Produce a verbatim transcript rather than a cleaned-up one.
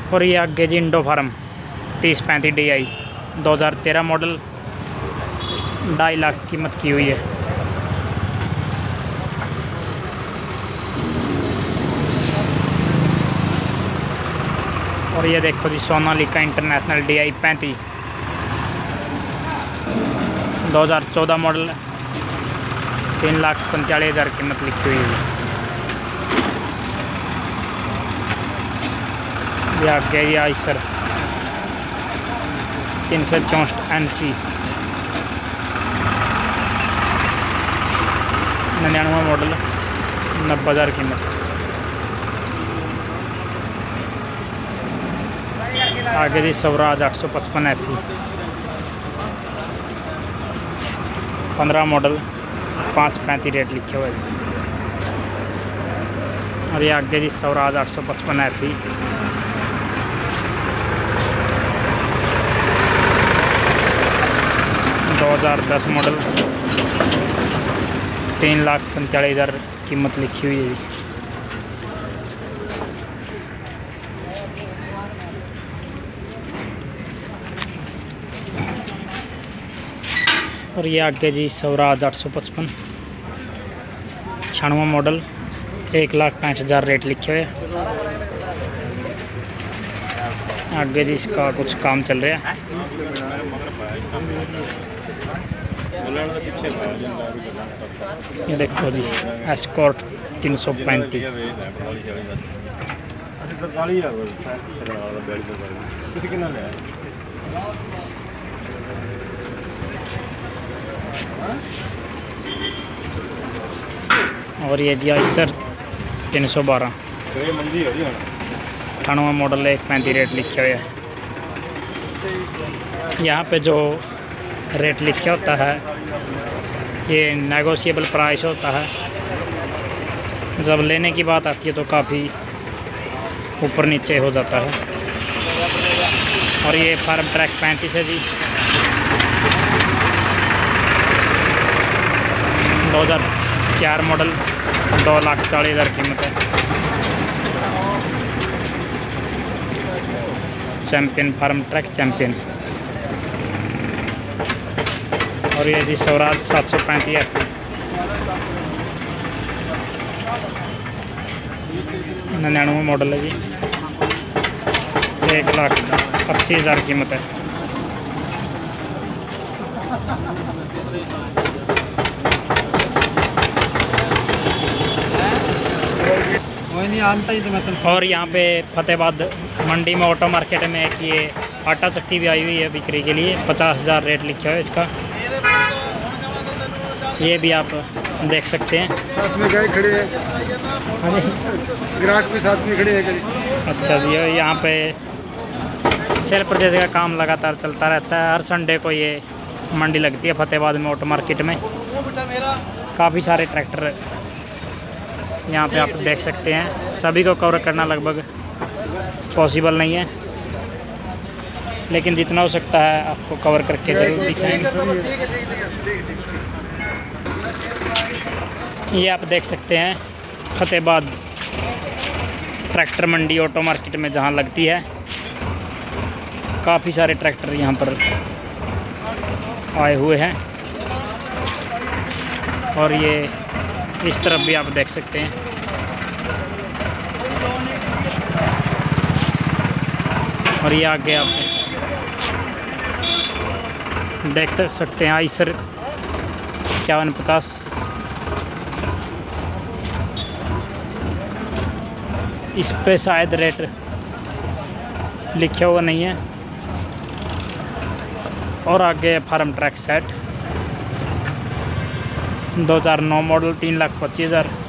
और ये आगे जी इंडो फार्म तीस पैंतीस डी आई दो हज़ार तेरह मॉडल, ढाई लाख कीमत की हुई है। और ये देखो जी सोनालिका इंटरनेशनल डी आई पैंतीस दो हज़ार चौदह मॉडल, तीन लाख पैंतालीस हज़ार कीमत लिखी हुई है। ये आगे ये आइसर तीन सौ चौंसठ एन सी निन्यानवे मॉडल, नब्बे हज़ार कीमत। आगे जी स्वराज आठ सौ पचपन एफ पंद्रह मॉडल, पाँच पैंतीस रेट लिखे हुए हैं। और ये आगे जी स्वराज आठ सौ पचपन एफ दो हज़ार दस मॉडल, तीन लाख पैंतालीस हज़ार कीमत लिखी हुई है। और ये आगे जी स्वराज आठ सौ पचपन छियानवे मॉडल, एक लाख पैंसठ हज़ार रेट लिखे हुए। आगे जी इसका कुछ काम चल रहा है। ये देखो जी एस्कॉर्ट तीन सौ पैंतीस, और ये जी आइसर तीन सौ बारह अठानवे मॉडल, एक पैंतीस रेट लिखे हुए है। यहाँ पे जो रेट लिखा होता है ये नेगोशिएबल प्राइस होता है, जब लेने की बात आती है तो काफ़ी ऊपर नीचे हो जाता है। और ये फार्म ट्रैक पैंतीस है जी, दो हज़ार चार मॉडल, दो लाख चालीस हज़ार कीमत है। Champion farm track champion. और ये जी स्वराज सात सौ पैंतीस है, निन्यानवे मॉडल है जी, एक लाख अस्सी हज़ार कीमत है। और यहाँ पे फतेहाबाद मंडी में ऑटो मार्केट में एक ये आटा चक्की भी आई हुई है बिक्री के लिए, पचास हज़ार रेट लिखा है इसका। ये भी आप देख सकते हैं। साथ में गाय खड़े हैं, ग्राहक भी साथ में खड़े हैं। अच्छा जी, यहाँ पे सेल परचेज का काम लगातार चलता रहता है। हर संडे को ये मंडी लगती है फतेहाबाद में ऑटो मार्केट में। काफ़ी सारे ट्रैक्टर यहाँ पे आप देख सकते हैं। सभी को कवर करना लगभग पॉसिबल नहीं है, लेकिन जितना हो सकता है आपको कवर करके ज़रूर दिखाएंगे। ये आप देख सकते हैं फतेहाबाद ट्रैक्टर मंडी ऑटो मार्केट में जहाँ लगती है। काफ़ी सारे ट्रैक्टर यहाँ पर आए हुए हैं। और ये इस तरफ भी आप देख सकते हैं। और ये आगे आप देख सकते हैं आइसर इक्यावन पचास, इस पे शायद रेट लिखा हुआ नहीं है। और आगे फार्म ट्रैक सेट दो हज़ार नौ मॉडल, तीन लाख पच्चीस हज़ार।